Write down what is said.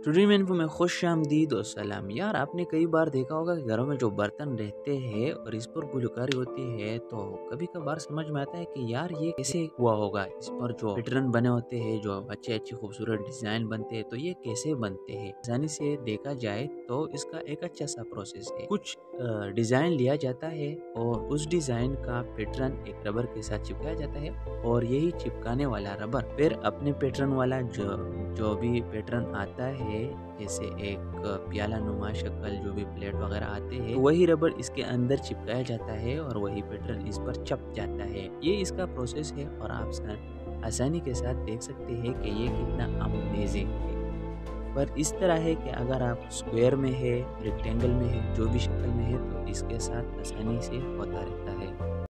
Today में info में खुशामदीद और सलाम। यार आपने कई बार देखा होगा कि घरों में जो बर्तन रहते हैं और इस पर गुलकारी होती है तो कभी कभार समझ में आता है कि यार ये कैसे हुआ होगा। इस पर जो पैटर्न बने होते हैं, जो अच्छे अच्छे खूबसूरत डिजाइन बनते हैं, तो ये कैसे बनते हैं। आसानी से देखा जाए तो इसका एक अच्छा सा प्रोसेस है। कुछ डिजाइन लिया जाता है और उस डिजाइन का पैटर्न एक रबर के साथ चिपकाया जाता है और यही चिपकाने वाला रबर फिर अपने पैटर्न वाला जो भी पैटर्न आता है, जैसे एक प्याला नुमा शक्ल, जो भी प्लेट वगैरह आते हैं, तो वही रबर इसके अंदर चिपकाया जाता है और वही पैटर्न इस पर छप जाता है। ये इसका प्रोसेस है और आप आसानी के साथ देख सकते हैं कि ये कितना अमेजिंग है। पर इस तरह है कि अगर आप स्क्वायर में है, रेक्टेंगल में है, जो भी शक्ल में है, तो इसके साथ आसानी से होता रहता है।